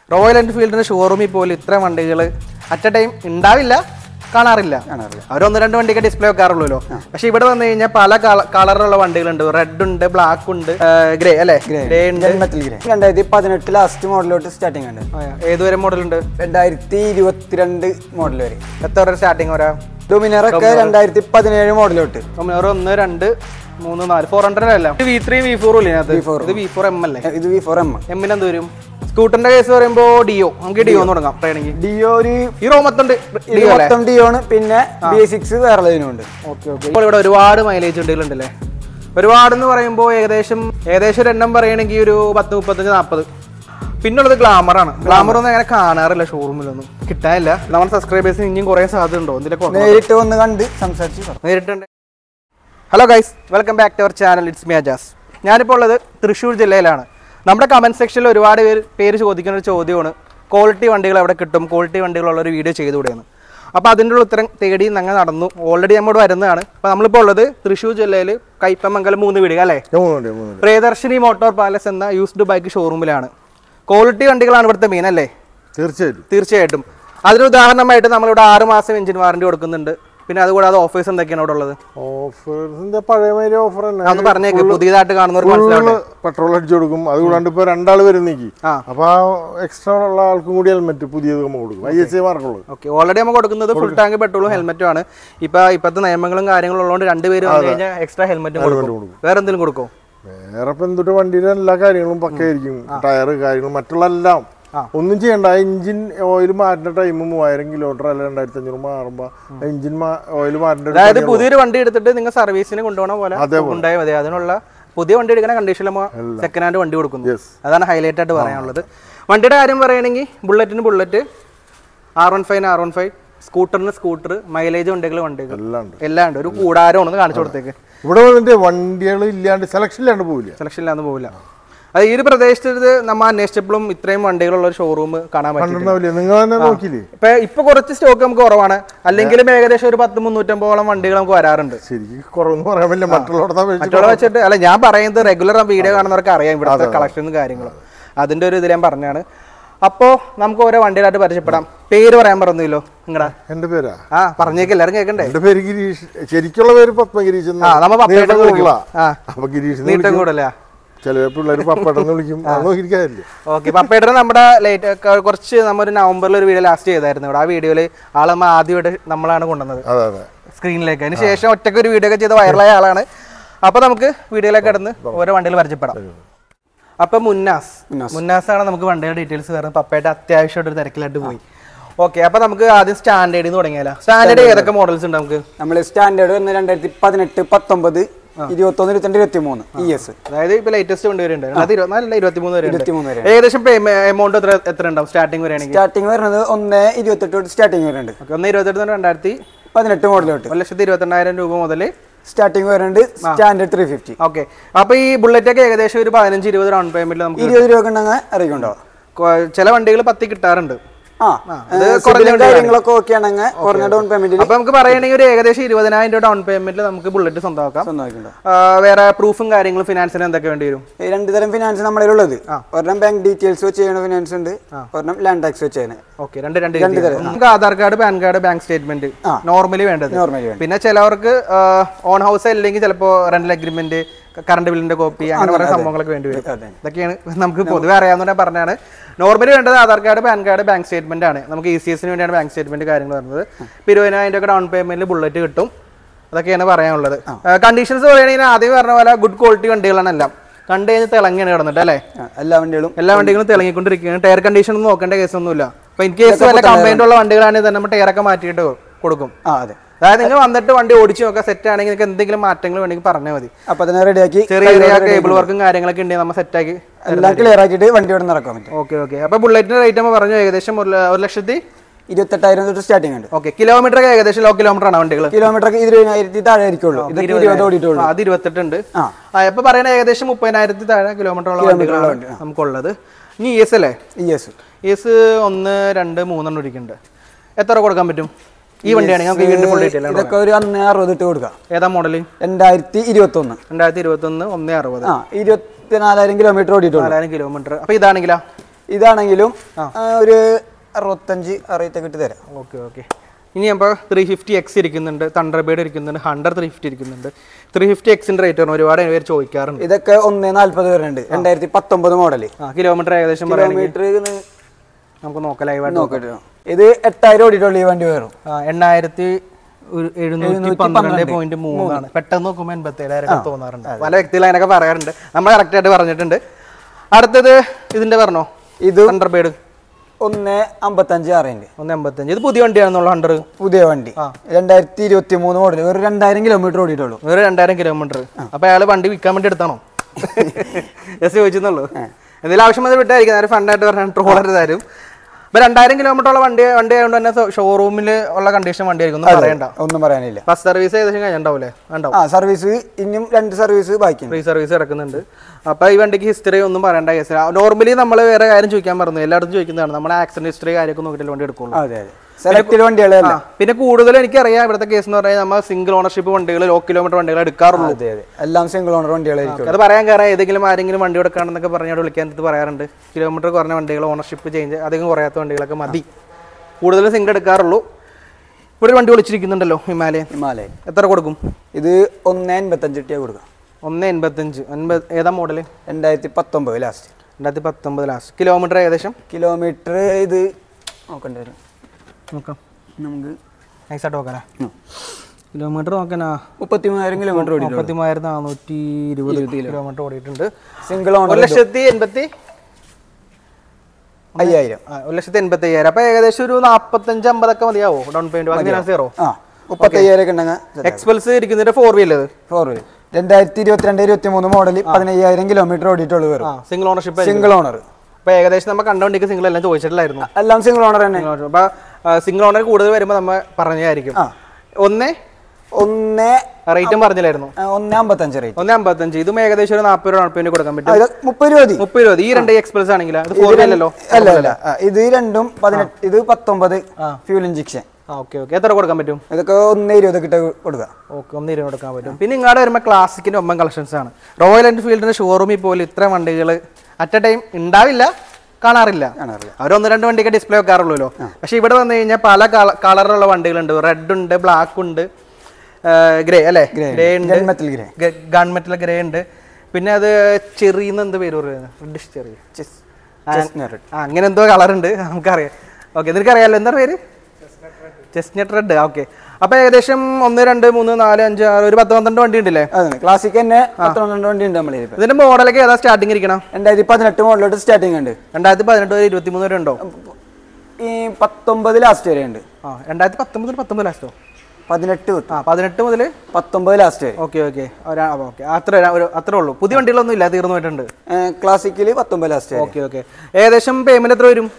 Royal എൻഫീൽഡിന്റെ ഷോറൂമിൽ പോലും ഇത്ര വണ്ടികൾ അറ്റ് എ ടൈം ഉണ്ടാവില്ല, കാണാറില്ല. അവർ 1-2 വണ്ടിക്ക് ഡിസ്പ്ലേ വെക്കാറുള്ളൂ. പക്ഷെ ഇവിടെ വന്നു കഴിഞ്ഞാൽ പല കളറിലുള്ള വണ്ടികളുണ്ട്. റെഡ് ഉണ്ട്, ബ്ലാക്ക് ഉണ്ട്, ഗ്രേ അല്ലേ? ഗ്രേ ഉണ്ട്. 2018 ലാസ്റ്റ് മോഡലോട്ട് സ്റ്റാർട്ടിംഗ് ഉണ്ട്. ഏതുവരെ മോഡൽ ഉണ്ട്? 2022 മോഡൽ വരെ. എത്ര വരെ സ്റ്റാർട്ടിംഗ് വരാം? ഡൊമിനർ ഒക്കെ 2017 മോഡലോട്ട്. ഡൊമിനർ 1, 2, 3, 4 400 അല്ല. V3 V4 ഇല്ലേ? ഇത് V4M അല്ലേ? ഇത് V4M. എമ്മിന് എന്ത് വരും? സ്കൂട്ടറിന്റെ കേസ് പറയുമ്പോ ഡിയോ, നമുക്ക് ഡിയോ തുടങ്ങാം. ഡിയോ ഹീറോ മൊത്തം ഡിയോ ആണ്. പിന്നെ B6 വേറെ ലൈനുണ്ട്. ഇപ്പോൾ ഇവിടെ ഒരുപാട് മൈലേജ് വണ്ടികളുണ്ടല്ലേ? ഒരുപാടെന്ന് പറയുമ്പോൾ ഏകദേശം ഒരു എണ്ണം പറയണമെങ്കിൽ ഒരു 10, 35, 40. പിന്നുള്ളത് ഗ്ലാമറാണ്. ഗ്ലാമർ ഒന്നും അങ്ങനെ കാണാറില്ല, ഷോറൂമിലൊന്നും കിട്ടാനില്ല. നമ്മുടെ സബ്സ്ക്രൈബേഴ്സിന് ഇനിയും കുറെ സാധ്യത ഉണ്ടോ? നേരിട്ട് വന്ന് കണ്ട് സംസാരിച്ച് നേരിട്ടുണ്ട്. Hello guys, welcome back to our channel. It's me Ajas. ഞാനിപ്പോൾ ഉള്ളത് തൃശ്ശൂർ ജില്ലയിലാണ്. നമ്മുടെ കമൻറ്റ് സെക്ഷനിൽ ഒരുപാട് പേര് ചോദിക്കുന്ന ഒരു ചോദ്യമാണ്, ക്വാളിറ്റി വണ്ടികൾ എവിടെ കിട്ടും, ക്വാളിറ്റി വണ്ടികളുള്ളൊരു വീഡിയോ ചെയ്തുകൂടെയെന്ന്. അപ്പോൾ അതിൻ്റെ ഉത്തരം തേടി ഞങ്ങൾ നടന്നു. ഓൾറെഡി നമ്മോട് വരുന്നതാണ്. അപ്പോൾ നമ്മളിപ്പോൾ ഉള്ളത് തൃശ്ശൂർ ജില്ലയിൽ കയ്പമംഗലം മൂന്നുപീടിക അല്ലേ? പ്രിയദർശിനി മോട്ടോർ പാലസ് എന്ന യൂസ്ഡ് ബൈക്ക് ഷോറൂമിലാണ്. ക്വാളിറ്റി വണ്ടികളാണ് ഇവിടുത്തെ മെയിൻ അല്ലേ? തീർച്ചയായിട്ടും. അതിന് ഉദാഹരണമായിട്ട് നമ്മളിവിടെ 6 മാസം എഞ്ചിൻ വാറണ്ടി കൊടുക്കുന്നുണ്ട്. പിന്നെ അതുകൂടാതെ ഓഫേഴ്സ് എന്തൊക്കെയാണ് ഇവിടെ ഉള്ളത്? അത് പറഞ്ഞേക്ക്, പുതിയതായിട്ട് കാണുന്നവർക്ക് പെട്രോൾ അടിച്ചു കൊടുക്കും. അതുകൂടാണ്ട് ഇപ്പൊ 2 ആൾ വരുന്നേക്ക്, അപ്പൊ എക്സ്ട്രാ ഉള്ള ആൾക്കും കൂടി ഹെൽമെറ്റ് പുതിയത് കൊടുക്കും. ഓക്കെ, ഓൾറെഡി നമ്മൾ കൊടുക്കുന്നത് ഫുൾ ടാങ്ക് പെട്രോളും ഹെൽമെറ്റും ആണ്. ഇപ്പത്തെ നിയമങ്ങളും കാര്യങ്ങളും ഉള്ളതുകൊണ്ട് 2 പേര് വന്നു കഴിഞ്ഞാൽ എക്സ്ട്രാ ഹെൽമെറ്റും കൊടുക്കും. വേറെ എന്തെങ്കിലും കൊടുക്കും? വേറെ ഇപ്പൊ എന്തൊട്ട് വണ്ടിയുടെ എല്ലാ കാര്യങ്ങളും പക്കയായിരിക്കും. ടയർ കാര്യങ്ങളും മറ്റുള്ള എല്ലാം ഒന്നും ചെയ്യണ്ട. എഞ്ചിൻ ഓയിൽ മാറ്റുന്ന ടൈം 3000 കിലോമീറ്റർ അല്ല 2500 മാറുമ്പോ എഞ്ചിൻ ഓയിൽ മാറ്റേണ്ട. അതായത് പുതിയൊരു വണ്ടി എടുത്തിട്ട് നിങ്ങൾ സർവീസിന് കൊണ്ടുപോകണ പോലെ ഉണ്ടായാൽ മതി. അതിനുള്ള പുതിയ വണ്ടി എടുക്കുന്ന കണ്ടീഷനിൽ സെക്കൻഡ് ഹാൻഡ് വണ്ടി കൊടുക്കുന്നു. അതാണ് ഹൈലൈറ്റ് ആയിട്ട് പറയാനുള്ളത്. വണ്ടിയുടെ കാര്യം പറയുകയാണെങ്കിൽ ബുള്ളറ്റിന് ബുള്ളറ്റ്, R15 R15, സ്കൂട്ടറിന് സ്കൂട്ടർ, മൈലേജ് വണ്ടികൾ എല്ലാം ഉണ്ട്. ഒരു കൂടാരമാണ് കാണിച്ചു കൊടുത്തേക്ക്. ഇവിടെ വന്നിട്ട് വണ്ടികൾ ഇല്ലാണ്ട് സെലക്ഷൻ ഇല്ലാണ്ട് പോവില്ല. അത് ഈ ഒരു പ്രദേശത്ത് നമ്മൾ അന്വേഷിച്ചപ്പോഴും ഇത്രയും വണ്ടികളുള്ള ഒരു ഷോറൂം കാണാൻ പറ്റില്ല. ഇപ്പൊ കുറച്ച് സ്റ്റോക്ക് നമുക്ക് കുറവാണ്. അല്ലെങ്കിലും ഏകദേശം ഒരു 10-350 വണ്ടികൾ നമുക്ക് വരാറുണ്ട്. മറ്റുള്ള വെച്ചിട്ട് അല്ല, ഞാൻ പറയുന്നത് റെഗുലർ വീഡിയോ കാണുന്നവർക്ക് അറിയാം ഇവിടുത്തെ കളക്ഷനും കാര്യങ്ങളും. അതിന്റെ ഒരു ഇതിൽ ഞാൻ പറഞ്ഞാണ്. അപ്പോ നമുക്ക് ഓരോ വണ്ടികളായിട്ട് പരിചയപ്പെടാം. പേര് പറയാൻ പറഞ്ഞല്ലോ നിങ്ങളാ? എന്റെ പേരാ? പറഞ്ഞേക്ക്, എല്ലാവരും കേൾക്കണ്ടേ? എന്റെ പേര് ഗിരീഷ്. ശരിക്കുള്ള പേര് പത്മഗിരീഷ്. നമ്മ നീട്ടം കൂടല്ല. ഓക്കെ, പപ്പേട്ടനെ നമ്മുടെ കുറച്ച് നമ്മൊരു നവംബറിൽ ഒരു വീഡിയോ ലാസ്റ്റ് ചെയ്തായിരുന്നു. ഇവിടെ ആ വീഡിയോയില് ആള് നമ്മ ആദ്യമായിട്ട് നമ്മളാണ് കൊണ്ടുവന്നത് സ്ക്രീനിലേക്ക്. അതിന് ശേഷം ഒറ്റയ്ക്ക് ഒരു വീഡിയോ ഒക്കെ ചെയ്ത് വൈറലായ ആളാണ്. അപ്പൊ നമുക്ക് വീഡിയോയിലേക്ക് കടന്ന് ഓരോ വണ്ടികൾ പരിചയപ്പെടാം. അപ്പൊ മുന്നാസാണ് നമുക്ക് വണ്ടിയുടെ ഡീറ്റെയിൽസ് വരുന്നത്. പപ്പയുടെ അത്യാവശ്യമായിട്ട് ഒരു തിരക്കിലായിട്ട് പോയി. ഓക്കെ, അപ്പൊ നമുക്ക് ആദ്യം സ്റ്റാൻഡേർഡിൽ നിന്ന് തുടങ്ങിയാലോ? സ്റ്റാൻഡേർഡ് ഏതൊക്കെ മോഡൽസ് ഉണ്ട് നമുക്ക്? നമ്മള് സ്റ്റാൻഡേർഡ് 2018, 19, 21, 22, 23 ES. അതായത് ഇപ്പൊ ലേറ്റസ്റ്റ് കൊണ്ടുവരുന്നുണ്ട്. 23 വരെ. ഏകദേശം എമൗണ്ട് എത്ര ഉണ്ടാവും സ്റ്റാർട്ടിംഗ് വരെയാണെങ്കിൽ? സ്റ്റാർട്ടിംഗ് വരുന്നത് 1.28 തൊട്ട് സ്റ്റാർട്ടിംഗ് വരുന്നുണ്ട്. 1.28 2018 മോഡലോട്ട് 1,28,000 രൂപ മുതൽ സ്റ്റാർട്ടിംഗ് വരുന്നുണ്ട്. സ്റ്റാൻഡേർഡ് 350. ഓക്കെ, അപ്പൊ ഈ ബുള്ളറ്റ് ഒക്കെ ഏകദേശം ഒരു 15-20 ഡൗൺ പേയ്മെന്റ് നമുക്ക് 20 രൂപ ഉണ്ടെങ്കിൽ അറിയിക്കുണ്ടോ? ചില വണ്ടികൾ 10 കിട്ടാറുണ്ട്. കാര്യങ്ങളൊക്കെ ഓക്കെ ആണെങ്കിൽ കുറഞ്ഞ ഡൗൺ പേയ്മെന്റ്. അപ്പൊ നമുക്ക് പറയുകയാണെങ്കിൽ ഒരു ഏകദേശം 20,000 രൂപ ഡൗൺ പേയ്മെന്റിൽ നമുക്ക് ബുള്ളറ്റ് സ്വന്തമാക്കാം. വേറെ പ്രൂഫും കാര്യങ്ങളും ഫിനാൻസിന് എന്തൊക്കെ വേണ്ടി വരും? 2 തരം ഫിനാൻസ് നമ്മുടെ ഉള്ളത്. ഒരെണ്ണം ബാങ്ക് ഡീറ്റെയിൽസ് വെച്ച് ചെയ്യുന്ന ഫിനാൻസ് ഉണ്ട്, ഒരെണ്ണം ലാൻഡ് ടാക്സ് വെച്ച് ചെയ്യുന്നത്. ഓക്കെ, രണ്ട് തരം. നമുക്ക് Aadhaar card, PAN card, bank statement normally വേണ്ടത്. പിന്നെ ചിലവർക്ക് ഓൺ ഹൗസ് അല്ലെങ്കിൽ ചിലപ്പോ റെന്റൽ അഗ്രിമെന്റ്, കറണ്ട് ബില്ലിന്റെ കോപ്പി, അങ്ങനെ കുറെ സംഭവങ്ങളൊക്കെ വേണ്ടി വരും. ഇതൊക്കെയാണ് നമുക്ക് പൊതുവെ അറിയാവുന്ന പറഞ്ഞാണ്. നോർമലി വേണ്ടത് Aadhaar card, PAN card, bank statement ആണ്. നമുക്ക് ECSന് വേണ്ടിയാണ് ബാങ്ക് സ്റ്റേറ്റ്മെന്റ് കാര്യങ്ങൾ വരുന്നത്. 20,000 രൂപ ഡൗൺ പേയ്മെന്റിൽ ബുള്ളറ്റ് കിട്ടും. അതൊക്കെയാണ് പറയാനുള്ളത്. കണ്ടീഷൻസ് പറയുകയാണെങ്കിൽ ആദ്യം പറഞ്ഞ പോലെ ഗുഡ് ക്വാളിറ്റി വണ്ടികളാണ് എല്ലാം. കണ്ടു കഴിഞ്ഞ് തിളങ്ങിയാണ് കിടന്നിട്ട് അല്ലേ? എല്ലാ വണ്ടികളും തിളങ്ങിക്കൊണ്ടിരിക്കുകയാണ്. ടയർ കണ്ടീഷൻ ഒന്നും നോക്കേണ്ട കേസൊന്നുമില്ല. അപ്പൊ ഇൻ കേസ് വല്ല കംപ്ലൈന്റ് ഉള്ള വണ്ടികളാണെങ്കിൽ തന്നെ നമ്മൾ ടയറൊക്കെ മാറ്റിയിട്ട് കൊടുക്കും. അതായത് നിങ്ങൾ വന്നിട്ട് വണ്ടി ഓടിച്ചു നോക്കാം, സെറ്റ് ആണെങ്കിൽ നിങ്ങൾക്ക് എന്തെങ്കിലും മാറ്റങ്ങൾ വേണമെങ്കിൽ പറഞ്ഞാൽ മതി. അപ്പൊ തന്നെ റെഡിയാക്കി ചെറിയ കേബിൾ വർക്കും കാര്യങ്ങളൊക്കെ ഉണ്ടെങ്കിൽ നമ്മൾ സെറ്റാക്കി എല്ലാം ക്ലിയർ ആക്കിയിട്ട് വണ്ടി ഇവിടെ നടക്കാൻ പറ്റും. ഓക്കെ. അപ്പൊ ബുള്ളറ്റിന്റെ റേറ്റ് നമ്മൾ പറഞ്ഞു ഏകദേശം 1,28,000 തൊട്ട് സ്റ്റാർട്ടിംഗ് ഉണ്ട്. ഓക്കെ, കിലോമീറ്റർ ഏകദേശം ലോ കിലോമീറ്റർ ആണ് വണ്ടികൾ? കിലോമീറ്റർ 20,000 താഴെ ആയിരിക്കുള്ളൂ. അത് 28 ഉണ്ട്. ഇപ്പൊ പറയുന്നത് ഏകദേശം 30,000 താഴെ കിലോമീറ്റർ ഉള്ള വണ്ടികളാണ് നമുക്കുള്ളത്. ഇനി ES അല്ലേ? ES 1, 2, 3 ഇരിക്കുന്നുണ്ട്. എത്ര കൊടുക്കാൻ പറ്റും ഈ വണ്ടിയാണെങ്കിൽ? ഇതൊക്കെ ഒരു 1,60 ഇട്ട് കൊടുക്കാം. ഏതാ മോഡല്? 2021 1,60. 24,000 കിലോമീറ്റർ ഓടിയിട്ടുള്ളൂ. 4,000 കിലോമീറ്റർ. അപ്പൊ ഇതാണെങ്കിലോ? ഇതാണെങ്കിലും ഒരു 65-60 ഇട്ട് തരാം. Okay okay. ഇനി അപ്പോൾ 350X ഇരിക്കുന്നുണ്ട്, തണ്ടർബേർഡ് ഇരിക്കുന്നുണ്ട്, ഹണ്ടർ 350 ഇരിക്കുന്നുണ്ട്. 350Xന്റെ റേറ്റ് ആണ് ഒരുപാട് പേര് ചോദിക്കാറുണ്ട്. ഇതൊക്കെ 140 വരുന്നുണ്ട്. 2019 മോഡല്. കിലോമീറ്റർ ഏകദേശം കിലോമീറ്റർ നമുക്ക് നോക്കാം ലൈവായിട്ട് നോക്കാം. ഇത് 8000 ഓടിയിട്ടുള്ള ഈ വണ്ടി വരും. 8712.3 പെട്ടെന്ന് നോക്കുമ്പോൾ 87,000 തോന്നാറുണ്ട്. പല വ്യക്തികൾ അതിനൊക്കെ പറയാറുണ്ട്, നമ്മൾ കറക്റ്റ് ആയിട്ട് പറഞ്ഞിട്ടുണ്ട്. അടുത്തത് ഇതിന്റെ പറഞ്ഞോ, ഇത് തണ്ടർബേർഡ് 155 അറിയുണ്ട്. 155. ഇത് പുതിയ വണ്ടിയാണെന്നുള്ള ഹണ്ടർ, പുതിയ വണ്ടി 2023 മോഡൽ. ഒരു 2000 കിലോമീറ്റർ ഓടിയിട്ടുള്ളൂ. ഒരു 2000 കിലോമീറ്റർ. അപ്പൊ അയാൾ വണ്ടി വിൽക്കാൻ വേണ്ടി എടുത്താണോ? ജസ്റ്റ് ചോദിച്ചെന്നുള്ളൂ. എന്തെങ്കിലും ആവശ്യം വന്ന് വിട്ടായിരിക്കും, നേരെ ഫണ്ടായിട്ട് പറഞ്ഞാൽ ട്രോളർ തരും. ഇപ്പൊ 2000 കിലോമീറ്റർ വണ്ടി ആയതുകൊണ്ട് തന്നെ ഷോറൂമിൽ ഉള്ള കണ്ടീഷൻ വണ്ടി ആയിരിക്കും, ഒന്നും പറയണ്ട. ഒന്നും പറയാനില്ല. ഫസ്റ്റ് സർവീസ് ഏകദേശം കഴിഞ്ഞിട്ടുണ്ടാവില്ലേ? സർവീസ് ഇനിയും 2 സർവീസ് ബാക്കി, ഫ്രീ സർവീസ് കിടക്കുന്നുണ്ട്. അപ്പൊ ഈ വണ്ടിക്ക് ഹിസ്റ്ററി ഒന്നും പറയേണ്ട കേസ്. നോർമലി നമ്മൾ വേറെ കാര്യം ചോദിക്കാൻ പറഞ്ഞു, എല്ലായിടത്തും ചോദിക്കുന്നതാണ്. നമ്മുടെ ആക്സിഡന്റ് ഹിസ്റ്ററി കാര്യമൊക്കെ നോക്കിയിട്ട് വണ്ടി എടുക്കുള്ളൂ. പിന്നെ കൂടുതലും എനിക്കറിയാം ഇവിടുത്തെ കേസ് എന്ന് പറഞ്ഞാൽ നമ്മൾ സിംഗിൾ ഓണർഷിപ്പ് വണ്ടികൾ, ലോ കിലോമീറ്റർ വണ്ടികൾ എടുക്കാറുള്ളൂ. എല്ലാം സിംഗിൾ ഓണർ വണ്ടികളായിരിക്കും. അത് പറയാൻ കാരണം ഏതെങ്കിലും ആരെങ്കിലും വണ്ടി എടുക്കാണെന്നൊക്കെ പറഞ്ഞാൽ വിളിക്കാൻ പറയാറുണ്ട്. കിലോമീറ്റർ കുറഞ്ഞ വണ്ടികൾ, ഓണർഷിപ്പ് ചേഞ്ച് അധികം കുറയാത്ത വണ്ടികളൊക്കെ മതി. കൂടുതലും സിംഗിൾ എടുക്കാറുള്ളൂ. ഇവിടെ വണ്ടി വിളിച്ചിരിക്കുന്നുണ്ടല്ലോ, ഹിമാലയൻ. എത്ര കൊടുക്കും? ഇത് 185 കൊടുക്കാം. 185. ഏതാ മോഡല്? 2019 ലാസ്റ്റ്. 2019 ലാസ്റ്റ്. കിലോമീറ്റർ ഏകദേശം? കിലോമീറ്റർ ഇത് നോക്കണ്ട വരും. നോക്കാം നമുക്ക് നൈസായിട്ട് നോക്കാനാ. കിലോമീറ്റർ നോക്കാനാ 33,000 കിലോമീറ്റർ ഓടി. 33,420 കിലോമീറ്റർ ഓടിയിട്ടുണ്ട്. Single owner. 1,85,000. 1,85,000. അപ്പൊ ഏകദേശം ഒരു 45-50 ഒക്കെ മതിയാവോ ഡൗൺ പേയ്മെന്റ്? 35,000 എക്സ്പെൽസ് ഇരിക്കുന്നതിന്റെ 4 വീലർ 2022-23 മോഡൽ 15,000 കിലോമീറ്റർ ഓടിയിട്ടുള്ളൂ. Single ownership, single owner. അപ്പൊ ഏകദേശം നമ്മൾ കണ്ട വണ്ടിക്ക് സിംഗിൾ എല്ലാം ചോദിച്ചിട്ടില്ലായിരുന്നു. എല്ലാം സിംഗിൾ ഓണർ തന്നെ. അപ്പൊ സിംഗിൾ ഓണർ കൂടുതൽ വരുമ്പോൾ നമ്മൾ പറഞ്ഞായിരിക്കും. റേറ്റും പറഞ്ഞില്ലായിരുന്നു. 155 റേറ്റ്. 155. ഇതും ഏകദേശം ഒരു 40 രൂപ ഡൗൺ കൊടുക്കാൻ പറ്റും. 30 രൂപ. ഈ 2 എക്സ്പ്രസ് ആണെങ്കിൽ ഇത് രണ്ടും 18. ഇത് 19 ഫ്യൂൽ ഇഞ്ചക്ഷൻ. Okay okay. എത്ര കൊടുക്കാൻ പറ്റും? ഇതൊക്കെ 120 കിட்ட കൊടുക്കാം. ഓക്കെ, 120 കൊടുക്കാൻ പറ്റും. പിന്നെ ഇങ്ങോട്ട് വരുമ്പോൾ ക്ലാസിക്കിന്റെ ഒമ്പൻ കളക്ഷൻസ് ആണ്. റോയൽ എൻഫീൽഡിന്റെ ഷോറൂമിൽ പോലും ഇത്ര വണ്ടികൾ അറ്റ് എ ടൈം ഉണ്ടാവില്ല, കാണാറില്ല. അവർ 1-2 വണ്ടിയൊക്കെ ഡിസ്പ്ലേ വെക്കാറുള്ളൂ. പക്ഷെ ഇവിടെ വന്നു കഴിഞ്ഞാൽ പല കളറിലുള്ള വണ്ടികളുണ്ട്. റെഡ് ഉണ്ട്, ബ്ലാക്ക് ഉണ്ട്, ഗ്രേ അല്ലേ, ഗ്രേ ഉണ്ട്, ഗൺമെറ്റൽ ഗ്രേ ഉണ്ട്. പിന്നെ അത് ചെറിയെന്ന് എന്ത് പേര് പറയുന്നത്, റെഡിഷ് ചെറിയ അങ്ങനെ എന്തോ കളറുണ്ട്, നമുക്കറിയാം. ഓക്കെ, നിനക്കറിയാലോ എന്താ പേര്? Chestnut red. ഓക്കെ. അപ്പൊ ഏകദേശം 1, 2, 3, 4, 5, 6 ഒരു 10-12 വണ്ടി ഉണ്ടല്ലേ? ക്ലാസിക് തന്നെ 10-12 വണ്ടി ഉണ്ട്. നമ്മൾ ഇതിന്റെ മോഡലൊക്കെ ഏതാ സ്റ്റാർട്ടിങ് ഇരിക്കണം? 2018 മോഡലോട്ട് സ്റ്റാർട്ടിംഗ് ഉണ്ട്. 2018 വരെ 23 വരെ ഉണ്ടോ? ഈ 19 ലാസ്റ്റ് വരെ ഉണ്ട്. 2019 ലാസ്റ്റോ? 18 മുതൽ 19 ലാസ്റ്റ് വരെ. Okay okay. അത്രേ ഉള്ളൂ. പുതിയ വണ്ടികളൊന്നും ഇല്ല, തീർന്നു പോയിട്ടുണ്ട്. ക്ലാസിക്കില് 19 ലാസ്റ്റ്. Okay okay. ഏകദേശം പേയ്മെന്റ് എത്ര വരും?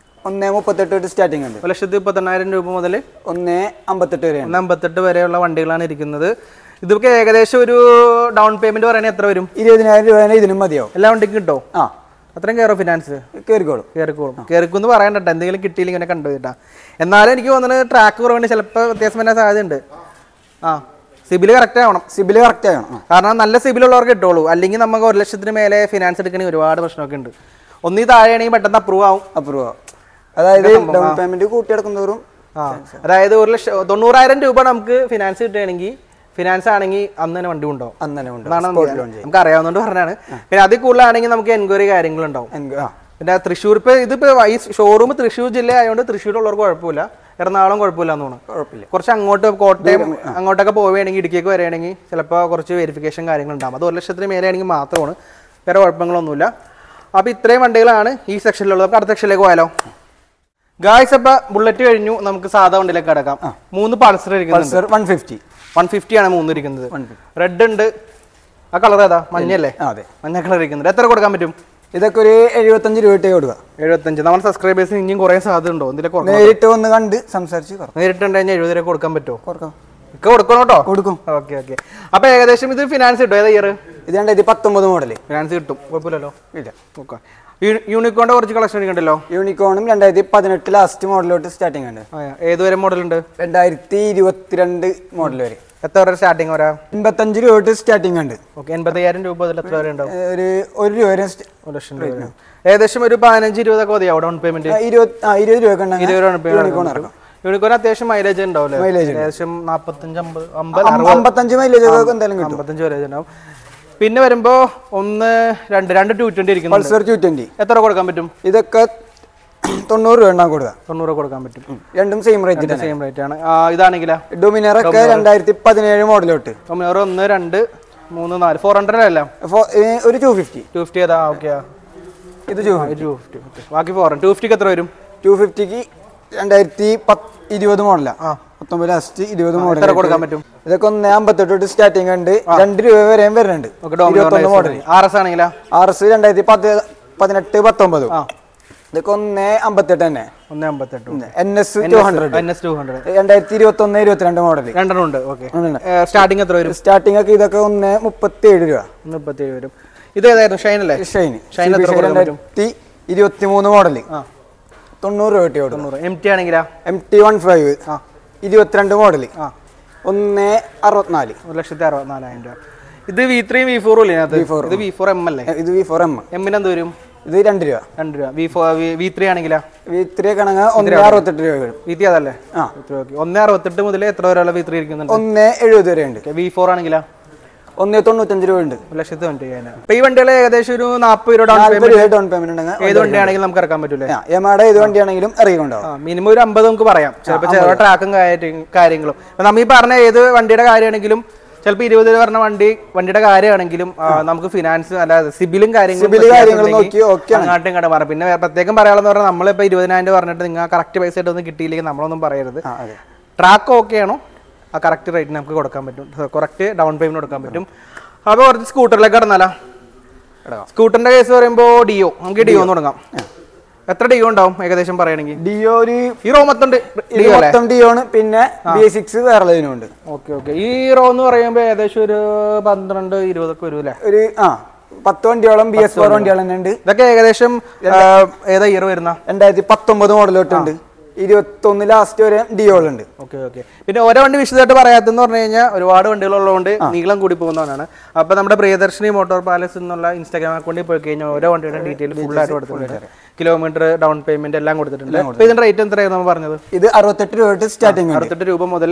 138 സ്റ്റാർട്ടിംഗ് ഉണ്ട്. 1,38,000 രൂപ മുതൽ 158 വരെ. 158 വരെയുള്ള വണ്ടികളാണ് ഇരിക്കുന്നത്. ഇതൊക്കെ ഏകദേശം ഒരു ഡൗൺ പേയ്മെന്റ് പറയുന്നത് എത്ര വരും? 20,000 രൂപ ഇതിനും മതിയാവും. എല്ലാ വണ്ടിക്കും കിട്ടോ? അത്രയും കയറോ ഫിനാൻസ്? കേറിക്കോളും പറയണ്ട, എന്തെങ്കിലും കിട്ടിയില്ല ഇങ്ങനെ കണ്ടുപോയിട്ടാ. എന്നാലും എനിക്ക് തോന്നുന്നത് ട്രാക്ക് കുറവുണ്ട്, ചിലപ്പോൾ വ്യത്യാസം വരാൻ സാധ്യതയുണ്ട്. സിബിൽ കറക്റ്റ് ആവണം. കാരണം നല്ല സിബിലുള്ളവർക്ക് കിട്ടുള്ളൂ. അല്ലെങ്കിൽ നമുക്ക് 1 ലക്ഷത്തിന് മേലെ ഫിനാൻസ് എടുക്കണമെങ്കിൽ ഒരുപാട് പ്രശ്നമൊക്കെ ഉണ്ട്. ഒന്നീ താഴെയാണെങ്കിൽ പെട്ടെന്ന് അപ്രൂവ് ആവും. അതായത് ഡൗൺ പേയ്മെന്റ് കൂട്ടിയെടുക്കുന്നവരും, അതായത് 1,90,000 രൂപ നമുക്ക് ഫിനാൻസ് കിട്ടുകയാണെങ്കിൽ, ഫിനാൻസ് ആണെങ്കിൽ അന്ന് തന്നെ വണ്ടി ഉണ്ടാവും. നമുക്ക് അറിയാവുന്നതുകൊണ്ട് പറഞ്ഞാണ്. പിന്നെ അതിൽ കൂടുതലാണെങ്കിൽ നമുക്ക് എൻക്വയറി കാര്യങ്ങളുണ്ടാവും. പിന്നെ തൃശ്ശൂർ, ഇതിപ്പോ ഈ ഷോറൂം തൃശ്ശൂർ ജില്ല ആയതുകൊണ്ട് തൃശ്ശൂരുള്ളവർക്ക് കുഴപ്പമില്ല, എറണാകുളം കുഴപ്പമില്ല എന്ന് തോന്നുന്നു. കുറച്ച് അങ്ങോട്ട് കോട്ടയം അങ്ങോട്ടൊക്കെ പോവുകയാണെങ്കിൽ, ഇടുക്കിയൊക്കെ വരികയാണെങ്കിൽ ചിലപ്പോൾ കുറച്ച് വെരിഫിക്കേഷൻ കാര്യങ്ങളുണ്ടാവും. അത് 1 ലക്ഷത്തിന് മേലെ ആണെങ്കിൽ മാത്രമാണ്, വേറെ കുഴപ്പങ്ങളൊന്നുമില്ല. അപ്പോൾ ഇത്രയും വണ്ടികളാണ് ഈ സെക്ഷനിലുള്ളത്. നമുക്ക് അടുത്ത സെക്ഷനിലേക്ക് പോയാലോ ഗായ്സ്? അപ്പൊ ബുള്ളറ്റ് കഴിഞ്ഞു, നമുക്ക് സാധാ വണ്ടിയിലേക്ക് കിടക്കാം. 3 പൾസർ ഇരിക്കുന്നുണ്ട്. 150 ആണ് 3 ഇരിക്കുന്നത്. റെഡ് ഉണ്ട്. ആ കളർ ഏതാ? മഞ്ഞല്ലേ? മഞ്ഞ കളർ ഇരിക്കുന്നുണ്ട്. എത്ര കൊടുക്കാൻ പറ്റും? ഇതൊക്കെ ഒരു 75 രൂപ കൊടുക്കാം. 75. നമ്മുടെ സബ്സ്ക്രൈബേഴ്സിന് ഇനിയും കുറേ സാധ്യത ഉണ്ടോ? നേരിട്ട് വന്ന് കണ്ട് സംസാരിച്ച് നേരിട്ട് കണ്ടു കഴിഞ്ഞാൽ 70 രൂപ കൊടുക്കാൻ പറ്റുമോ? കൊടുക്കണം കേട്ടോ. കൊടുക്കും. Okay okay. അപ്പൊ ഏകദേശം ഇത് ഫിനാൻസ് കിട്ടും? ഏതാ ഇയർ? ഇത് 2019 മോഡല്. ഫിനാൻസ് കിട്ടും, കുഴപ്പമില്ലല്ലോ. ഇല്ല. ഓക്കെ. യൂണിക്കോണിന്റെ കുറച്ച് കളക്ഷൻ ഉണ്ടല്ലോ. യൂണിക്കോണും 2018 ലാസ്റ്റ് മോഡലോട്ട് സ്റ്റാർട്ടിംഗ് ഉണ്ട്. ഏതുവരെ മോഡൽ ഉണ്ട്? 2022 മോഡൽ വരെ. എത്ര വരെ സ്റ്റാർട്ടിങ് വരാം? 85 രൂപ തൊട്ട് സ്റ്റാർട്ടിംഗ് ഉണ്ട്. ഓക്കെ, 85,000 രൂപ മുതൽ എത്ര വരെ ഉണ്ടാവും? ഒരു 1 രൂപ വരെ, 1 ലക്ഷം രൂപ. ഏകദേശം ഒരു 15-20 ഒക്കെ മതിയാവും ഡൗൺ പേയ്മെന്റ്? 20 രൂപ യൂണിക്കോൺ അത്യാവശ്യം മൈലേജ് ഉണ്ടാവില്ലേ? ഏകദേശം 55 മൈലേജ് എന്തായാലും 55 മൈലേജ് ഉണ്ടാവും. പിന്നെ വരുമ്പോ 2 220 ഇരിക്കുന്നു. പൾസർ 220 എത്ര കൊടുക്കാൻ പറ്റും? ഇതൊക്കെ 90 രൂപ ഉണ്ടാകും കൊടുക്കാം. 90 കൊടുക്കാൻ പറ്റും. രണ്ടും സെയിം റേറ്റ് ആണ്. ഇതാണെങ്കിലാ ഡൊമിനർ ഒക്കെ 2017 മോഡൽ തൊട്ട്. ഡൊമിനർ 1 2 3 4 400 അല്ല, ഒരു 250 ഏതാ? ഓക്കെ, ഇത് 250. ബാക്കി 250 എത്ര വരും? 250ക്ക് 2020 മോഡലാ. 19 ലാസ്റ്റ് 20 മോഡൽ എത്ര കൊടുക്കാൻ പറ്റും? ഇതൊക്കെ 158 തൊട്ട് സ്റ്റാർട്ടിംഗ് ഉണ്ട്. 2 രൂപ വരെയും വരുന്നുണ്ട്. 21 മോഡൽ. RS ആണെങ്കിലാ? RS 2018 19. ഇതൊക്കെ 158 തന്നെ. 158. NS 200 2021 22 മോഡൽ രണ്ടെണ്ണം ഉണ്ട്. ഓക്കെ, സ്റ്റാർട്ടിംഗ് എത്ര വരും? സ്റ്റാർട്ടിംഗ് ഒക്കെ ഇതൊക്കെ 137 രൂപ. 137 വരും. ഇത് ഏതായിരുന്നു? ഷൈൻ അല്ലേ? ഷൈൻ എത്ര കൊടുക്കാൻ പറ്റും? 2023 മോഡൽ 90 രൂപ കിട്ടി. 90. MT ആണെങ്കിലാ? MT 15 22 model 164. 1,64,000 രൂപ. ഇത് V3 V4 അല്ലേ? ഇത് V4M അല്ലേ? ഇത് V4M. M-ന് എന്ത് വരും? ഇത് 2 രൂപ. 2 രൂപ. V3 ആണെങ്കിലാ? V3 കണങ്ങ 168 രൂപ വരും. V3 അതല്ലേ? 168 മുതൽ എത്ര വരെയുള്ള V3 ഇരിക്കുന്നുണ്ട്? 170 വരെ ഉണ്ട്. V4 ആണെങ്കിലാ? 195 രൂപ ഉണ്ട്. 1,90,000. അപ്പൊ ഈ വണ്ടികൾ ഏകദേശം ഒരു 40 രൂപ ഡൗൺ പേയ്മെന്റ് ഉണ്ടെങ്കിൽ ഏത് വണ്ടിയാണെങ്കിലും നമുക്ക് ഇറക്കാൻ പറ്റൂലേ? യമയുടെ ഏത് വണ്ടിയാണെങ്കിലും ഇറങ്ങിക്കൊണ്ടാവും. മിനിമം ഒരു 50 നമുക്ക് പറയാം. ചിലപ്പോൾ ചെറിയ ട്രാക്കും കാര്യങ്ങളും. നമ്മൾ ഈ പറഞ്ഞ ഏത് വണ്ടിയുടെ കാര്യമാണെങ്കിലും ചിലപ്പോൾ 20 പറഞ്ഞ വണ്ടിയുടെ കാര്യമാണെങ്കിലും നമുക്ക് ഫിനാൻസ് അല്ലാതെ സിബിലും കാര്യങ്ങളും അങ്ങോട്ടും ഇങ്ങോട്ടും പറയാം. പിന്നെ പ്രത്യേകം പറയാമെന്ന് പറഞ്ഞാൽ നമ്മളിപ്പോൾ 20,000 പറഞ്ഞിട്ട് നിങ്ങൾ കറക്റ്റ് പൈസ ആയിട്ടൊന്നും കിട്ടിയില്ലെങ്കിൽ നമ്മളൊന്നും പറയരുത്. ട്രാക്ക് ഓക്കെ ആണോ? ആ കറക്റ്റ് റേറ്റ് നമുക്ക് കൊടുക്കാൻ പറ്റും. കറക്റ്റ് ഡൗൺ പേയ്മെന്റ് കൊടുക്കാൻ പറ്റും. അപ്പോൾ കുറച്ച് സ്കൂട്ടറിലേക്ക് കടന്നാലോ? സ്കൂട്ടറിന്റെ കേസ് പറയുമ്പോൾ ഡിയോ, നമുക്ക് ഡിയോ തുടങ്ങാം. എത്ര ഡിയോ ഉണ്ടാവും ഏകദേശം പറയുകയാണെങ്കിൽ? ഡിയോ ഒരു ഹീറോ മൊത്തം ഡിയോ ആണ്. പിന്നെ B6 വേറെ ഉണ്ട്. ഓക്കെ. ഈ ഹീറോ എന്ന് പറയുമ്പോൾ ഏകദേശം ഒരു 12-20 ഒക്കെ വരും അല്ലേ? ഒരു 10 വണ്ടിയോളം BS4 വണ്ടിയോളം ഉണ്ട്. ഇതൊക്കെ ഏകദേശം ഏതാ ഇയർ വരുന്ന? 2019 മോഡൽ തൊട്ടുണ്ട് 21 ലാസ്റ്റ് വരെ ഡിയോളുണ്ട്. ഓക്കെ. പിന്നെ ഓരോ വണ്ടി വിശദമായിട്ട് പറയാത്തെന്ന് പറഞ്ഞു കഴിഞ്ഞാൽ ഒരുപാട് വണ്ടികളുള്ളതുകൊണ്ട് നീളം കൂടി പോകുന്നതാണ്. അപ്പോൾ നമ്മുടെ പ്രിയദർശിനി മോട്ടോർ പാലസ് എന്നുള്ള ഇൻസ്റ്റാഗ്രാം അക്കൗണ്ടിൽ പോയി കഴിഞ്ഞാൽ ഓരോ വണ്ടിയുടെ ഡീറ്റെയിൽ ഫുള്ളായിട്ട് കൊടുത്തിട്ടുണ്ട്. കിലോമീറ്റർ, ഡൗൺ പേയ്മെന്റ് എല്ലാം കൊടുത്തിട്ടുണ്ട്. അപ്പോൾ ഇതിന്റെ റേറ്റ് എത്രയാണ് നമ്മൾ പറഞ്ഞത്? ഇത് 68 രൂപ സ്റ്റാർട്ടിംഗ്. 68 രൂപ മുതൽ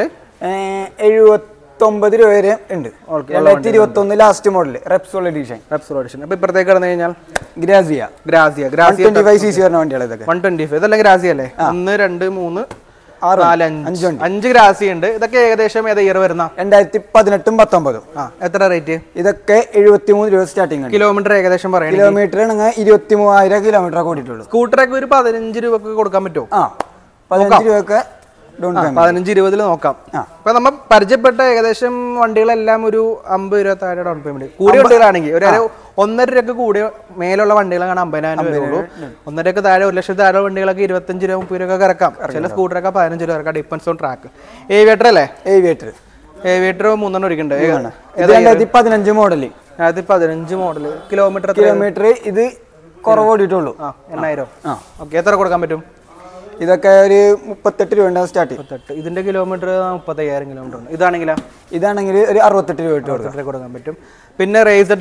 79 രൂപ വരെ ഉണ്ട്. 2021 ലാസ്റ്റ് മോഡൽ Repsol എഡിഷൻ. അപ്പോൾ ഇപ്പുറത്തേക്ക് കടന്നു കഴിഞ്ഞാൽ ഗ്രാസിയ 125cc വരുന്ന വണ്ടികൾ. ഇതൊക്കെ 125. ഇതെല്ലാം ഗ്രാസിയ അല്ലേ? 1 2 3 4 5 ഗ്രാസിയ ഉണ്ട്. ഇതൊക്കെ ഏകദേശം ഏതാ ഇയർ വരുന്ന? 2018 19. എത്ര റേറ്റ്? ഇതൊക്കെ 73 രൂപ സ്റ്റാർട്ടിംഗ്. കിലോമീറ്റർ ഏകദേശം പറയാം. Kilometre 23,000 kilometre കൂടിയിട്ടുള്ളൂ. സ്കൂട്ടറൊക്കെ ഒരു 15 രൂപക്ക് കൊടുക്കാൻ പറ്റുമോ? 15 രൂപക്ക് 15-20 നോക്കാം. അപ്പൊ നമ്മൾ പരിചയപ്പെട്ട ഏകദേശം വണ്ടികളെല്ലാം ഒരു 50 രൂപ താഴെ ഡൗൺ പേയ്മെന്റ്. കൂടിയ വണ്ടികളാണെങ്കിൽ ഒരു 1.5 രൂപ കൂടിയ മേലുള്ള വണ്ടികളാണ് 50,000 വരുള്ളൂ. 1.5 താഴെ 1 ലക്ഷം താഴെ വണ്ടികളൊക്കെ 25 രൂപ 30 രൂപ ഇറക്കാം. ചില സ്കൂട്ടറൊക്കെ 15 രൂപ ഇറക്കാം. Depends on track. ഏവിയേറ്റർ അല്ലേ? ഏവിയേറ്റർ 3 ഒരിക്കുന്നുണ്ട്. 2015 മോഡൽ. 2015 മോഡൽ. കിലോമീറ്റർ ഇത് കുറവ് ഓടിയിട്ടുള്ളൂ. 8,000. ഓക്കെ. എത്ര കൊടുക്കാൻ പറ്റും? ഇതൊക്കെ ഒരു 38 രൂപ ഉണ്ടാവും സ്റ്റാർട്ടിംഗ്. ഇതിന്റെ കിലോമീറ്റർ 35,000 കിലോമീറ്റർ ഉണ്ട്. ഇതാണെങ്കിൽ ഒരു 68 രൂപ കൊടുക്കാൻ പറ്റും. പിന്നെ റേസർ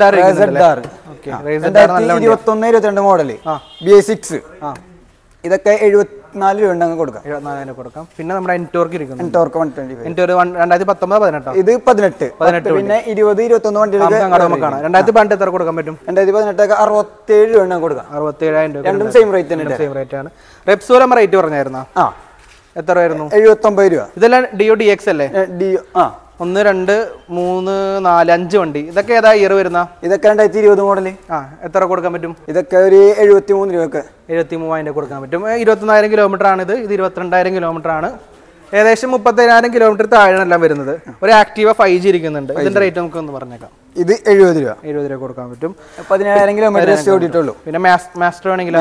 21-22 മോഡൽ B6 ഇതൊക്കെ 74 രൂപ ഉണ്ടെങ്കിൽ കൊടുക്കാം. 74 കൊടുക്കാം. പിന്നെ നമ്മുടെ എൻടോർക്ക് ഇരിക്കുന്നു. എൻടോർക്ക് 125. 2019-18 ഇത് 18. പിന്നെ 20-21 വണ്ടികൾക്ക് 2018 എത്ര കൊടുക്കാൻ പറ്റും? 2018 67 രൂപ ഉണ്ടെങ്കിൽ കൊടുക്കാം. 67,000 രൂപ. രണ്ടും സെയിം റേറ്റ് ആണ്. Repsol റേറ്റ് പറഞ്ഞായിരുന്നോ? എത്ര ആയിരുന്നു? 79 രൂപ. ഇതെല്ലാം ഡിയോ DX അല്ലേ? ഡിയോ 1 2 3 4 5 വണ്ടി. ഇതൊക്കെ ഏതാ ഇയർ വരുന്ന? ഇതൊക്കെ 2020 മോഡൽ. എത്ര കൊടുക്കാൻ പറ്റും? ഇതൊക്കെ ഒരു 73 രൂപ. 73,000 കൊടുക്കാൻ പറ്റും. 21,000 കിലോമീറ്റർ ആണ് ഇത്. 22,000 കിലോമീറ്റർ ആണ്. ഏകദേശം 30,000 കിലോമീറ്റർ താഴെയാണ് എല്ലാം വരുന്നത്. ഒരു ആക്റ്റീവ 5G ഇരിക്കുന്നുണ്ട്. ഇതിന്റെ റേറ്റ് നമുക്ക് ഒന്ന് പറഞ്ഞേക്കാം. ഇത് 70 രൂപ. 70 രൂപ കൊടുക്കാൻ പറ്റും. 17,000 കിലോമീറ്റർ ഓടിയിട്ടുള്ളൂ. പിന്നെ മാസ്റ്റർ ആണെങ്കിൽ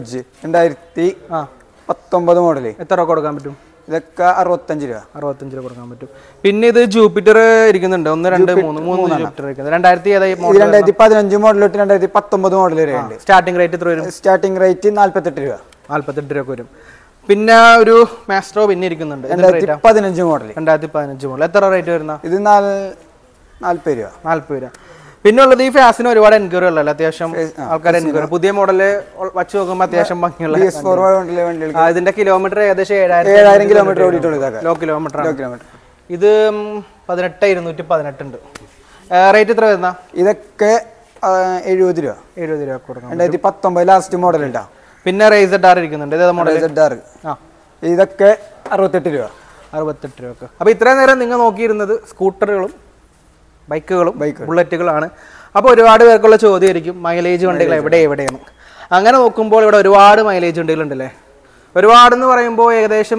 2019 മോഡൽ. എത്ര രൂപ കൊടുക്കാൻ പറ്റും? ഇതൊക്കെ 65 രൂപ. 65 രൂപ കൊടുക്കാൻ പറ്റും. പിന്നെ ഇത് ജൂപ്പിറ്റർ ഇരിക്കുന്നുണ്ട്. 1 2 3 ജൂപ്പിറ്റർ ഇരിക്കുന്നത്. 2015 മോഡൽ തൊട്ട് 2019 മോഡൽ വരെ ഉണ്ട്. സ്റ്റാർട്ടിംഗ് റേറ്റ് എത്ര വരും? സ്റ്റാർട്ടിംഗ് റേറ്റ് 48 രൂപ. 48 രൂപ വരും. പിന്നെ ഒരു മാസ്ട്രോ പിന്നെ ഇരിക്കുന്നുണ്ട് 2015 മോഡൽ. 2015 മോഡൽ. എത്ര റേറ്റ് വരുന്ന? ഇത് 40 രൂപ. 40 രൂപ. പിന്നെ ഉള്ളത് ഈ ഫാസിന് ഒരുപാട് എൻക്വയറി ഉള്ളല്ലോ, അത്യാവശ്യം ആൾക്കാർ എൻക്വയറി. പുതിയ മോഡല് വച്ച് നോക്കുമ്പോൾ അത്യാവശ്യം ഭംഗിയുള്ള. ഇതിന്റെ കിലോമീറ്റർ ഏകദേശം 7000 കിലോമീറ്റർ ഓടിയിട്ടുള്ളൂ. Low kilometre. ഇത് 18,218 ഉണ്ട്. റേറ്റ് എത്ര വരുന്ന? ഇതൊക്കെ 70 രൂപ. 70 രൂപ കൊടുക്കാം. 2019 ലാസ്റ്റ് മോഡൽ ഉണ്ടാവും. പിന്നെ റൈസർ ആർ ഇരിക്കുന്നുണ്ട്. ഇതൊക്കെ 68 രൂപ. 68 രൂപ. അപ്പൊ ഇത്രയും നേരം നിങ്ങൾ നോക്കിയിരുന്നത് സ്കൂട്ടറുകളും ബൈക്കുകളും ബുള്ളറ്റുകളാണ്. അപ്പോൾ ഒരുപാട് പേർക്കുള്ള ചോദ്യമായിരിക്കും മൈലേജ് വണ്ടികൾ എവിടെയാണ്. അങ്ങനെ നോക്കുമ്പോൾ ഇവിടെ ഒരുപാട് മൈലേജ് വണ്ടികളുണ്ടല്ലേ. ഒരുപാടെന്ന് പറയുമ്പോൾ ഏകദേശം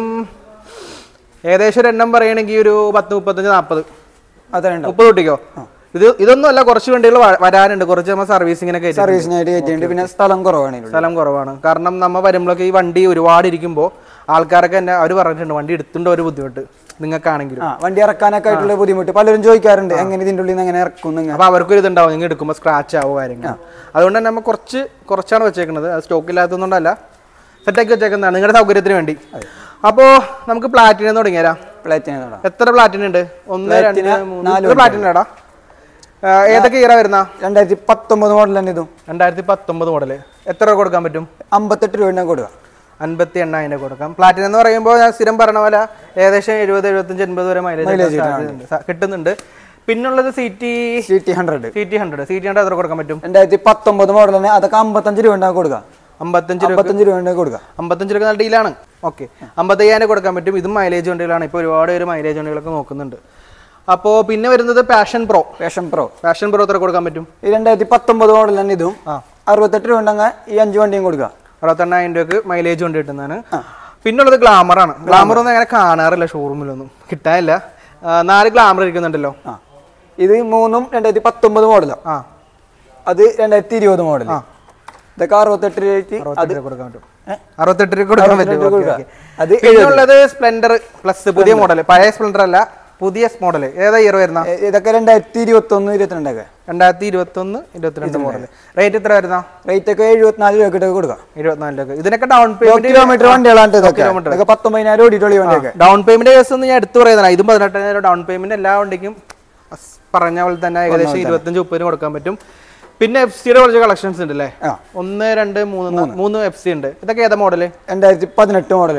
ഒരു എണ്ണം പറയുകയാണെങ്കിൽ ഒരു 10, 35, 40 കൂട്ടിക്കോ. ഇതൊന്നും അല്ല, കുറച്ച് വണ്ടികൾ വരാനുണ്ട്. കുറച്ച് നമ്മൾ സർവീസിങ്ങിനൊക്കെ പിന്നെ സ്ഥലം കുറവാണ്. കാരണം നമ്മൾ വരുമ്പോഴൊക്കെ ഈ വണ്ടി ഒരുപാട് ഇരിക്കുമ്പോൾ ആൾക്കാരൊക്കെ തന്നെ അവർ പറഞ്ഞിട്ടുണ്ട് വണ്ടി എടുത്തുണ്ടോ ഒരു ബുദ്ധിമുട്ട് നിങ്ങൾക്കാണെങ്കിലും. വണ്ടി ഇറക്കാനൊക്കെ ആയിട്ടുള്ള ബുദ്ധിമുട്ട് പലരും ചോദിക്കാറുണ്ട്, എങ്ങനെ ഇതിൻ്റെ ഉള്ളിൽ നിന്ന് എങ്ങനെ ഇറക്കും. അപ്പോൾ അവർക്കൊരു ഇതുണ്ടാവും, നിങ്ങൾ എടുക്കുമ്പോൾ സ്ക്രാച്ച് ആവോ കാര്യങ്ങൾ. അതുകൊണ്ട് തന്നെ നമ്മൾ കുറച്ചാണ് വെച്ചേക്കുന്നത്. അത് സ്റ്റോക്ക് ഇല്ലാത്തതുകൊണ്ടല്ല, സെറ്റാക്കി വെച്ചേക്കുന്നതാണ് നിങ്ങളുടെ സൗകര്യത്തിന് വേണ്ടി. അപ്പോൾ നമുക്ക് പ്ലാറ്റിനം തുടങ്ങിയാലോ? എത്ര പ്ലാറ്റിനം ഉണ്ട്? 1, 2, 3 പ്ലാറ്റിനം ഇടാ. ഏതൊക്കെ ഇയറാ വരുന്ന? 2019 മോഡൽ തന്നെ. ഇതും 2019 മോഡല്. എത്ര രൂപ കൊടുക്കാൻ പറ്റും? 58 രൂപ കൊടുക്കാം. 58,000 കൊടുക്കാം. പ്ലാറ്റിനം എന്ന് പറയുമ്പോൾ ഞാൻ സ്ഥിരം പറഞ്ഞ പോലെ ഏകദേശം 70, 75, 80 വരെ മൈലേജ് കിട്ടുന്നുണ്ട്. പിന്നുള്ളത് CT 100 എത്ര കൊടുക്കാൻ പറ്റും? 2019 മോഡൽ തന്നെ. അതൊക്കെ 55 രൂപ കൊടുക്കാം. 55 രൂപ. 55 രൂപ നല്ല ഡീലാണ്. ഓക്കെ, 55,000 കൊടുക്കാൻ പറ്റും. ഇതും മൈലേജ് വണ്ടികളാണ്. ഇപ്പോൾ ഒരുപാട് പേര് മൈലേജ് വണ്ടികളൊക്കെ നോക്കുന്നുണ്ട്. അപ്പോൾ പിന്നെ വരുന്നത് പാഷൻ പ്രോ എത്ര കൊടുക്കാൻ പറ്റും? 2019 മോഡൽ തന്നെ. ഇതും 68 രൂപ ഉണ്ടെങ്കിൽ ഈ 5 വണ്ടിയും കൊടുക്കാം. 68,000 രൂപക്ക് മൈലേജ് വണ്ടി കിട്ടുന്നതാണ്. പിന്നുള്ളത് ഗ്ലാമറാണ്. ഗ്ലാമർ ഒന്നും അങ്ങനെ കാണാറില്ല, ഷോറൂമിലൊന്നും കിട്ടാനില്ല. 4 ഗ്ലാമർ ഇരിക്കുന്നുണ്ടല്ലോ. ഇത് 3ഉം 2019 മോഡലാണ്. അത് 2020 മോഡൽ. ഇതൊക്കെ 68 രൂപ കൊടുക്കാൻ പറ്റും. 68 രൂപ കൊടുക്കാൻ പറ്റും. പിന്നുള്ളത് സ്പ്ലെൻഡർ പ്ലസ്, പുതിയ മോഡൽ. പഴയ സ്പ്ലെൻഡർ അല്ല, പുതിയ മോഡൽ. ഏതാ ഇയർ വരുന്ന? ഇതൊക്കെ 2021, 22. 2021, 22 മോഡൽ. റേറ്റ് എത്ര വരുന്ന? റേറ്റ് ഒക്കെ 74 രൂപ കൊടുക്കാം. 74 രൂപ. ഇതിനൊക്കെ ഡൗൺ പേയ്മെന്റ് കിലോമീറ്റർ വണ്ടികളാണ്. 19,000 ഓടിയിട്ടുള്ള വണ്ടിയൊക്കെ. ഡൗൺ പേയ്മെന്റ് കേസ് ഒന്നും ഞാൻ എടുത്തു പറയുന്നതാണ്. ഇതും 18,000 ഡൗൺ പേയ്മെന്റ് എല്ലാ വണ്ടിക്കും പറഞ്ഞ പോലെ തന്നെ ഏകദേശം 25-30 കൊടുക്കാൻ പറ്റും. പിന്നെ FC യുടെ കുറച്ച് കളക്ഷൻസ് ഉണ്ട് അല്ലേ? 1, 2, 3 FC ഉണ്ട്. ഇതൊക്കെ ഏതാ മോഡല്? 2018 മോഡൽ.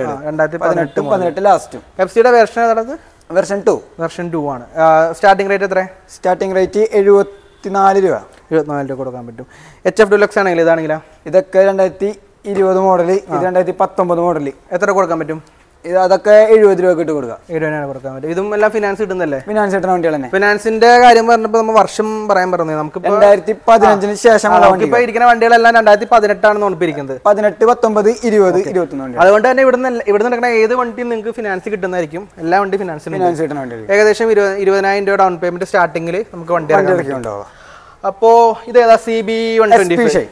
2018 ലാസ്റ്റ്. FC യുടെ വെർഷൻ ഏതാണത്? വെർഷൻ 2 ആണ്. സ്റ്റാർട്ടിംഗ് റേറ്റ് എത്ര? സ്റ്റാർട്ടിംഗ് റേറ്റ് 74 രൂപ. 74 രൂപ കൊടുക്കാൻ പറ്റും. HF Deluxe ആണെങ്കിൽ ഇതാണെങ്കിലോ? ഇതൊക്കെ 2020 മോഡൽ. ഇത് 2019 മോഡൽ. എത്ര കൊടുക്കാൻ പറ്റും? അതൊക്കെ 70 രൂപ ഇട്ട് കൊടുക്കാം. 70 കൊടുക്കാൻ പറ്റും. ഇതും എല്ലാം ഫിനാൻസ് കിട്ടുന്നല്ലേ? ഫിനാൻസ് കിട്ടുന്ന വണ്ടികൾ തന്നെ. ഫിനാൻസിന്റെ കാര്യം പറഞ്ഞപ്പോൾ നമ്മൾ വർഷം പറയാൻ പറഞ്ഞത് നമുക്ക് 2015 ശേഷം ഇപ്പൊ ഇരിക്കുന്ന വണ്ടികളെല്ലാം 2018 ആണ് നോക്കിയിരിക്കുന്നത്. 18, 19, 20, 21. അതുകൊണ്ട് തന്നെ ഇവിടെ നടക്കുന്ന ഏത് വണ്ടിയും നിങ്ങൾക്ക് ഫിനാൻസ് കിട്ടുന്നതായിരിക്കും. എല്ലാ വണ്ടി ഫിനാൻസ് കിട്ടുന്ന വണ്ടികൾ ഏകദേശം 20,000 രൂപ ഡൗൺ പേയ്മെന്റ് സ്റ്റാർട്ടിംഗിൽ നമുക്ക് വണ്ടി ഉണ്ടാവും. അപ്പോ ഇത് ഏതാ? CB 125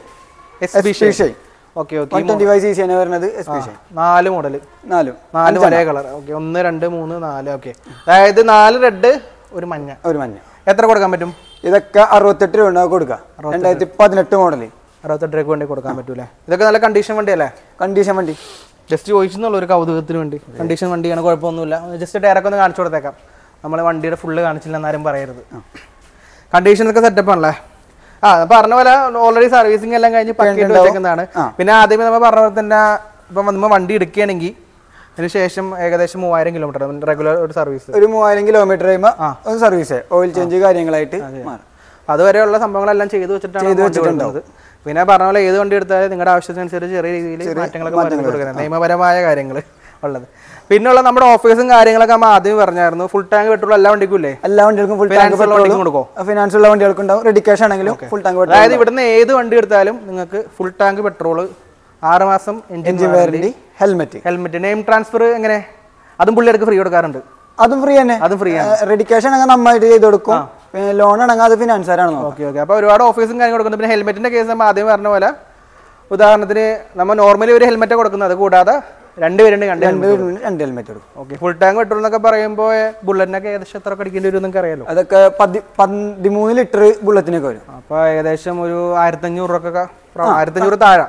SB. ഓക്കെ, 125cc ആണ് വരുന്നത്. 4 മോഡൽ, 4 ഒരേ കളർ. ഓക്കെ, 1, 2, 3, 4. ഓക്കെ, അതായത് 4 റെഡ്, ഒരു മഞ്ഞ. എത്ര കൊടുക്കാൻ പറ്റും? ഇതൊക്കെ 68 രൂപ കൊടുക്കാം. 2018 മോഡൽ. 68 രൂപ വേണ്ടി കൊടുക്കാൻ പറ്റൂലേ? ഇതൊക്കെ നല്ല കണ്ടീഷൻ വണ്ടി അല്ലേ? കണ്ടീഷൻ വണ്ടി. ജസ്റ്റ് ചോദിച്ചെന്നുള്ള ഒരു കൗതുകത്തിന് വേണ്ടി. കണ്ടീഷൻ വണ്ടിയാണ്, കുഴപ്പമൊന്നുമില്ല. ജസ്റ്റ് ടയറൊക്കെ ഒന്ന് കാണിച്ചു കൊടുത്തേക്കാം. നമ്മൾ വണ്ടിയുടെ ഫുള്ള് കാണിച്ചില്ല എന്നാരും പറയരുത്. കണ്ടീഷനൊക്കെ സെറ്റപ്പ് ആണല്ലേ? പറഞ്ഞ പോലെ ഓൾറെഡി സർവീസിംഗ് എല്ലാം കഴിഞ്ഞ് പക്കിട്ട് വെച്ചേക്കുന്നതാണ്. പിന്നെ ആദ്യമേ നമ്മൾ പറഞ്ഞ പോലെ തന്നെ ഇപ്പം നമ്മൾ വണ്ടി എടുക്കുകയാണെങ്കിൽ അതിനുശേഷം ഏകദേശം 3000 കിലോമീറ്റർ റെഗുലർ ഒരു സർവീസ്. ഒരു 3000 കിലോമീറ്റർ കഴിയുമ്പോൾ സർവീസ്, ഓയിൽ ചേഞ്ച് കാര്യങ്ങളായിട്ട് അതുവരെയുള്ള സംഭവങ്ങളെല്ലാം ചെയ്തു വെച്ചിട്ടുണ്ടാവും. പിന്നെ പറഞ്ഞ പോലെ ഏത് വണ്ടി എടുത്താലും നിങ്ങളുടെ ആവശ്യത്തിനനുസരിച്ച് ചെറിയ രീതിയിൽ മാറ്റങ്ങളൊക്കെ പറഞ്ഞു കൊടുക്കുന്നത്, നിയമപരമായ കാര്യങ്ങൾ ഉള്ളത്. പിന്നെയുള്ള നമ്മുടെ ഓഫീസും കാര്യങ്ങളൊക്കെ നമ്മൾ ആദ്യം പറഞ്ഞായിരുന്നു. ഫുൾ ടാങ്ക് പെട്രോൾ എല്ലാ വണ്ടിക്കും ഇല്ലേ? എല്ലാ വണ്ടികൾക്കും ഫുൾ ടാങ്ക് കൊടുക്കും. ഫിനാൻസ് ഉള്ള വണ്ടികൾക്കും ഉണ്ടാവും. റെഡിക്കേഷൻ ആണെങ്കിലും ഫുൾ ടാങ്ക് പെട്രോൾ. അതായത് ഇവിടുന്ന് ഏത് വണ്ടി എടുത്താലും നിങ്ങൾക്ക് ഫുൾ ടാങ്ക് പെട്രോൾ, 6 മാസം engine warranty, helmet, name transfer. എങ്ങനെ? അതും പുള്ളിയെടുക്ക് ഫ്രീ കൊടുക്കാറുണ്ട്. അതും ഫ്രീ തന്നെ. അതും ഫ്രീ ആണ്. റെഡിക്കേഷൻ ആണെങ്കിൽ നന്നായിട്ട് ചെയ്ത് കൊടുക്കും. ലോൺ ആണെങ്കിൽ അത് ഫിനാൻസുകാരാണ്. ഓക്കെ. അപ്പോൾ ഒരുപാട് ഓഫീസും കാര്യം കൊടുക്കുന്നത്. പിന്നെ ഹെൽമെറ്റിന്റെ കേസ് നമ്മൾ ആദ്യം പറഞ്ഞ പോലെ, ഉദാഹരണത്തിന് നമ്മൾ നോർമലി ഒരു ഹെൽമെറ്റ് കൊടുക്കുന്നത്, അത് കൂടാതെ രണ്ടുപേരുണ്ട് രണ്ട് ഹെൽമെറ്റ് കൊടുക്കും. ഓക്കെ. ഫുൾ ടാങ്ക് പെട്രോൾ എന്നൊക്കെ പറയുമ്പോൾ ബുള്ളറ്റിനൊക്കെ ഏകദേശം എത്ര അടിക്കേണ്ടി വരും നിങ്ങൾക്ക് അറിയാലോ? അതൊക്കെ 13 ലിറ്റർ ബുള്ളറ്റിനൊക്കെ വരും. അപ്പൊ ഏകദേശം ഒരു 1500 രൂപ 1500 താഴെ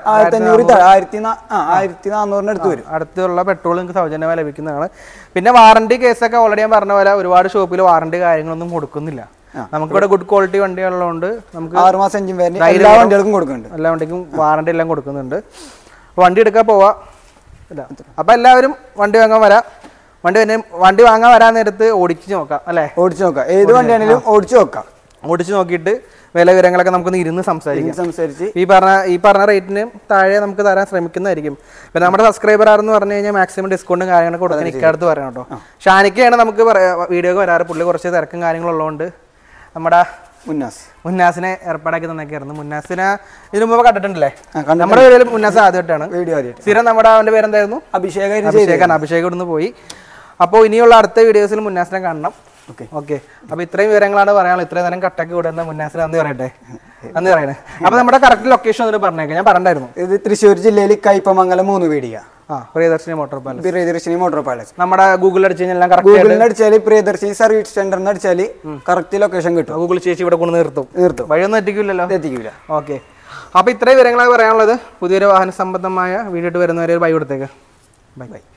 1400 അടുത്ത് വരും. അടുത്തുള്ള പെട്രോൾ നിങ്ങൾക്ക് സൗജന്യമായി ലഭിക്കുന്നതാണ്. പിന്നെ വാറണ്ടി കേസൊക്കെ ഓൾറെഡി ഞാൻ പറഞ്ഞ പോലെ ഒരുപാട് ഷോപ്പിൽ വാറണ്ടി കാര്യങ്ങളൊന്നും കൊടുക്കുന്നില്ല. നമുക്കിവിടെ ഗുഡ് ക്വാളിറ്റി വണ്ടികളുള്ളതുകൊണ്ട് നമുക്ക് 6 മാസം എഞ്ചിൻ വാറണ്ടി എല്ലാ വണ്ടികൾക്കും കൊടുക്കുന്നുണ്ട്. എല്ലാ വണ്ടിക്കും വാറണ്ടി എല്ലാം കൊടുക്കുന്നുണ്ട്. വണ്ടി എടുക്കാൻ പോവാ. അപ്പൊ എല്ലാവരും വണ്ടി വാങ്ങാൻ വരാം. വണ്ടി വാങ്ങാൻ വരാൻ നേരത്ത് ഓടിച്ച് നോക്കാം അല്ലേ? ഓടിച്ച് നോക്കാം. ഏത് വണ്ടിയാണെങ്കിലും ഓടിച്ച് നോക്കാം. ഓടിച്ച് നോക്കിയിട്ട് വില വിവരങ്ങളൊക്കെ നമുക്കൊന്ന് ഇരുന്ന് സംസാരിച്ച് ഈ പറഞ്ഞ റേറ്റിന് താഴെ നമുക്ക് തരാൻ ശ്രമിക്കുന്നതായിരിക്കും. പിന്നെ നമ്മുടെ സബ്സ്ക്രൈബർ ആണെന്ന് പറഞ്ഞു കഴിഞ്ഞാൽ മാക്സിമം ഡിസ്കൗണ്ടും കാര്യങ്ങളൊക്കെ കൊടുക്കാൻ ഇക്കാലത്ത് പറയാം കേട്ടോ. ഷാനിക്കയാണ് നമുക്ക് വീഡിയോക്ക് വരാറ്. പുള്ളി കുറച്ച് തിരക്കും കാര്യങ്ങളുള്ളതുകൊണ്ട് നമ്മുടെ മുന്നാസിനെ ഏർപ്പാടാക്കി തന്നൊക്കെയായിരുന്നു. മുന്നാസിനെ ഇതിനു മുമ്പ് കണ്ടിട്ടുണ്ടല്ലേ? നമ്മുടെ വീഡിയോയിൽ മുന്നാസ് ആദ്യമായിട്ടാണ്. സ്ഥിരം നമ്മുടെ അവന്റെ പേരെന്തായിരുന്നു? അഭിഷേക് ഇവിടുന്ന് പോയി. അപ്പോൾ ഇനിയുള്ള അടുത്ത വീഡിയോസിൽ മുന്നാസിനെ കാണണം. ഓക്കെ. അപ്പൊ ഇത്രയും വിവരങ്ങളാണ് പറയാനുള്ളത്. ഇത്രയും നേരം കട്ടക്ക് കൂടുന്ന മുന്നാസിന് നന്ദി പറയട്ടെ. അപ്പൊ നമ്മുടെ കറക്റ്റ് ലൊക്കേഷൻ ഒന്ന് പറഞ്ഞേക്കാം. ഞാൻ പറഞ്ഞായിരുന്നു ഇത് തൃശ്ശൂർ ജില്ലയിൽ കയ്പമംഗലം മൂന്നുപീടിക. Priyadarshini motor palace. നമ്മുടെ ഗൂഗിൾ അടിച്ച് കഴിഞ്ഞാൽ അടിച്ചാൽ പ്രിയദർശിനി സർവീസ് സെന്റർ എന്ന് അടിച്ചാൽ കറക്റ്റ് ലൊക്കേഷൻ കിട്ടും. ഗൂഗിൾ ചേച്ചി ഇവിടെ കൊണ്ട് നിർത്തും. വഴിയൊന്നും എത്തിക്കില്ല. ഓക്കെ. അപ്പൊ ഇത്രയും വിവരങ്ങളാണ് പറയാനുള്ളത്. പുതിയൊരു വാഹന സംബന്ധമായ വീഡിയോ വരുന്നവരെ ബൈ കൊടുത്തേക്ക്. ബൈ.